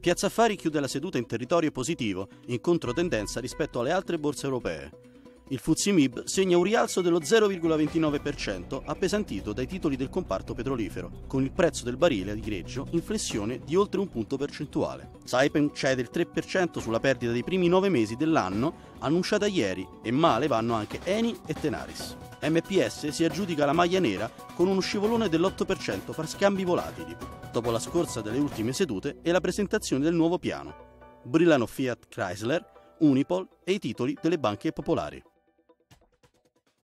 Piazza Affari chiude la seduta in territorio positivo, in controtendenza rispetto alle altre borse europee. Il FTSE MIB segna un rialzo dello 0,29%, appesantito dai titoli del comparto petrolifero, con il prezzo del barile di greggio in flessione di oltre un punto percentuale. Saipem cede il 3% sulla perdita dei primi 9 mesi dell'anno, annunciata ieri, e male vanno anche Eni e Tenaris. MPS si aggiudica la maglia nera con uno scivolone dell'8% fra scambi volatili, dopo la scorsa delle ultime sedute e la presentazione del nuovo piano. Brillano Fiat Chrysler, Unipol e i titoli delle banche popolari.